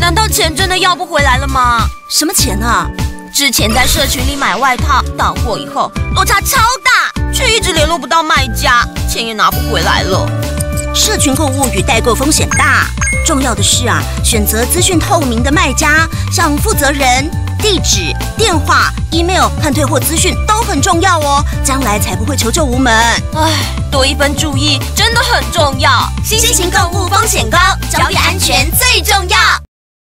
难道钱真的要不回来了吗？ 什么钱啊？ 之前在社群里买外套，到货以后落差超大，却一直联络不到卖家，钱也拿不回来了。 社群购物与代购风险大，重要的是啊，选择资讯透明的卖家，像负责人、地址、电话、email 和退货资讯都很重要哦，将来才不会求救无门。 唉，多一分注意真的很重要。 新型购物风险高，交易安全最重要。